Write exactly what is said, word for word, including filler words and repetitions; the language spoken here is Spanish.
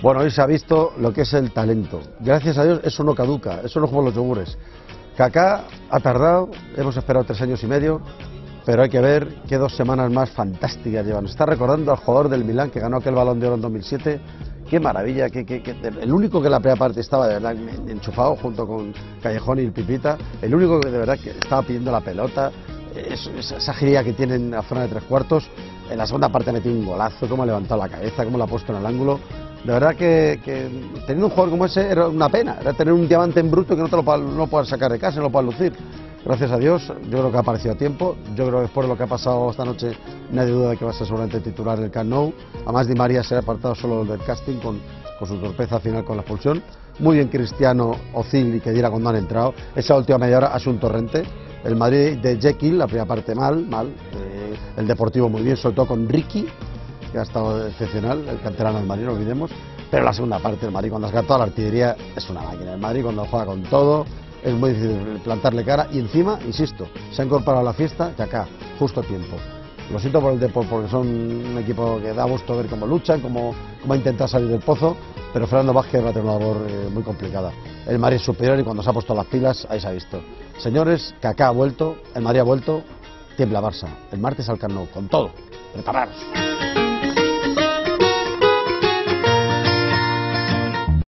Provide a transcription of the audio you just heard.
Bueno, hoy se ha visto lo que es el talento. Gracias a Dios eso no caduca, eso no es como los yogures. Kaká ha tardado, hemos esperado tres años y medio, pero hay que ver qué dos semanas más fantásticas llevan. Nos está recordando al jugador del Milán que ganó aquel Balón de Oro en dos mil siete. Qué maravilla, qué, qué, qué, el único que en la primera parte estaba de verdad enchufado junto con Callejón y el Pipita, el único que de verdad que estaba pidiendo la pelota, es, esa agilidad que tiene en la zona de tres cuartos. En la segunda parte ha metido un golazo, cómo ha levantado la cabeza, cómo la ha puesto en el ángulo. De verdad que, que teniendo un jugador como ese era una pena, era tener un diamante en bruto que no te lo no puedas sacar de casa, no lo puedas lucir. Gracias a Dios, yo creo que ha aparecido a tiempo. Yo creo que después de lo que ha pasado esta noche, nadie duda de que va a ser seguramente titular el Camp Nou. Además, Di María se ha apartado solo del casting con, con su torpeza final con la expulsión. Muy bien Cristiano, Ozil y Khedira cuando han entrado. Esa última media hora ha sido un torrente. El Madrid de Jekyll, la primera parte mal, mal. Eh, el Deportivo muy bien, sobre todo con Ricky, que ha estado excepcional, el canterano del Madrid, no olvidemos. Pero la segunda parte, el Madrid cuando ha sacado la artillería es una máquina. El Madrid cuando juega con todo, es muy difícil plantarle cara. Y encima, insisto, se ha incorporado a la fiesta Kaká, justo a tiempo. Lo siento por el Depor, porque son un equipo que da gusto ver cómo luchan, cómo, cómo intentan salir del pozo, pero Fernando Vázquez va a tener una labor eh, muy complicada. El Madrid es superior y cuando se ha puesto las pilas, ahí se ha visto. Señores, Kaká ha vuelto, el Madrid ha vuelto, tiembla Barça. El martes al Camp Nou, con todo. Prepararos.